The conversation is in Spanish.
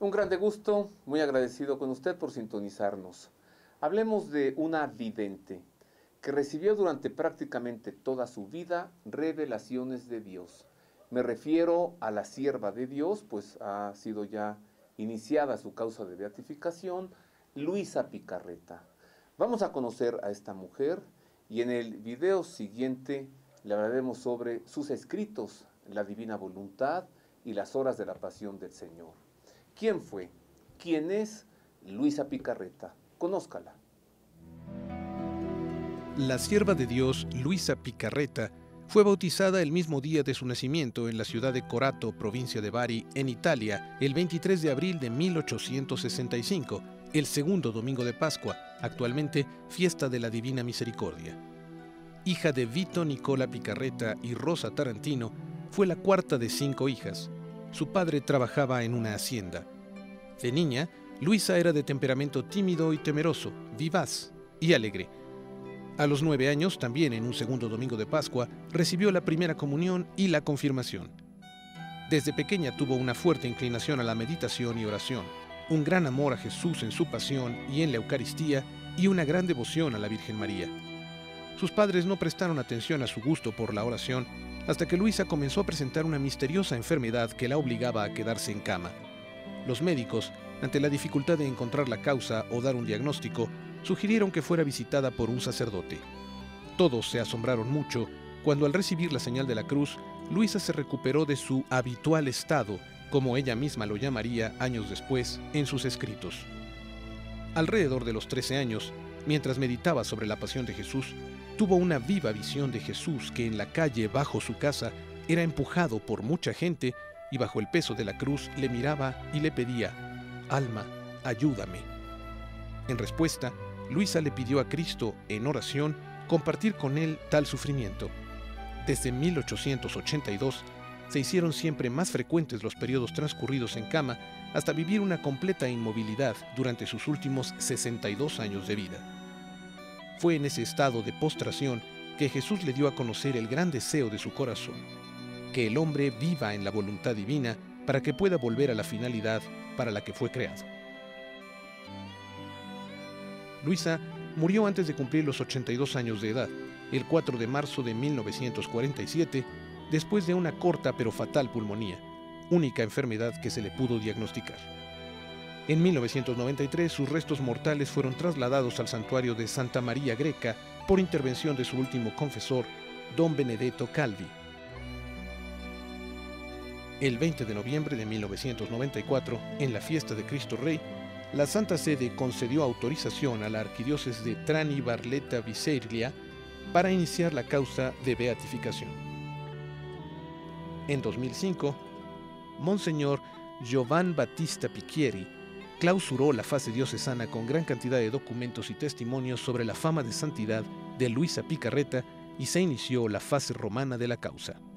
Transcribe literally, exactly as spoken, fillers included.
Un grande gusto, muy agradecido con usted por sintonizarnos. Hablemos de una vidente que recibió durante prácticamente toda su vida revelaciones de Dios. Me refiero a la sierva de Dios, pues ha sido ya iniciada su causa de beatificación, Luisa Picarreta. Vamos a conocer a esta mujer y en el video siguiente le hablaremos sobre sus escritos, la divina voluntad y las horas de la pasión del Señor. ¿Quién fue? ¿Quién es Luisa Picarreta? Conózcala. La sierva de Dios, Luisa Picarreta, fue bautizada el mismo día de su nacimiento en la ciudad de Corato, provincia de Bari, en Italia, el veintitrés de abril de mil ochocientos sesenta y cinco, el segundo domingo de Pascua, actualmente fiesta de la Divina Misericordia. Hija de Vito Nicola Picarreta y Rosa Tarantino, fue la cuarta de cinco hijas. Su padre trabajaba en una hacienda. De niña, Luisa era de temperamento tímido y temeroso, vivaz y alegre. A los nueve años, también en un segundo domingo de Pascua, recibió la primera comunión y la confirmación. Desde pequeña tuvo una fuerte inclinación a la meditación y oración, un gran amor a Jesús en su pasión y en la Eucaristía y una gran devoción a la Virgen María. Sus padres no prestaron atención a su gusto por la oración hasta que Luisa comenzó a presentar una misteriosa enfermedad que la obligaba a quedarse en cama. Los médicos, ante la dificultad de encontrar la causa o dar un diagnóstico, sugirieron que fuera visitada por un sacerdote. Todos se asombraron mucho cuando al recibir la señal de la cruz, Luisa se recuperó de su habitual estado, como ella misma lo llamaría años después en sus escritos. Alrededor de los trece años, mientras meditaba sobre la pasión de Jesús, tuvo una viva visión de Jesús que en la calle bajo su casa era empujado por mucha gente y bajo el peso de la cruz le miraba y le pedía: «Alma, ayúdame». En respuesta, Luisa le pidió a Cristo, en oración, compartir con él tal sufrimiento. Desde mil ochocientos ochenta y dos, se hicieron siempre más frecuentes los periodos transcurridos en cama hasta vivir una completa inmovilidad durante sus últimos sesenta y dos años de vida. Fue en ese estado de postración que Jesús le dio a conocer el gran deseo de su corazón, que el hombre viva en la voluntad divina para que pueda volver a la finalidad para la que fue creado. Luisa murió antes de cumplir los ochenta y dos años de edad, el cuatro de marzo de mil novecientos cuarenta y siete, después de una corta pero fatal pulmonía, única enfermedad que se le pudo diagnosticar. En mil novecientos noventa y tres, sus restos mortales fueron trasladados al santuario de Santa María Greca por intervención de su último confesor, don Benedetto Calvi. El veinte de noviembre de mil novecientos noventa y cuatro, en la fiesta de Cristo Rey, la Santa Sede concedió autorización a la arquidiócesis de Trani Barletta Bisceglie para iniciar la causa de beatificación. En dos mil cinco, Monseñor Giovan Battista Picchieri clausuró la fase diocesana con gran cantidad de documentos y testimonios sobre la fama de santidad de Luisa Picarreta y se inició la fase romana de la causa.